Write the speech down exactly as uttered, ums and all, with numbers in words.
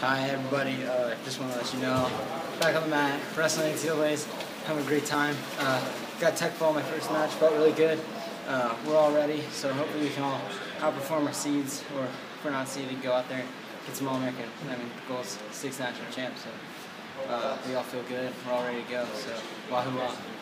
Hi everybody, uh, just want to let you know, back on the mat, wrestling N C double A's, having a great time. Uh, got tech ball my first match, felt really good. Uh, we're all ready, so hopefully we can all outperform our seeds, or if we're not seeded, go out there, get some All-American. I mean, the goal is six national champs, so uh, we all feel good, we're all ready to go, so wahoo wah.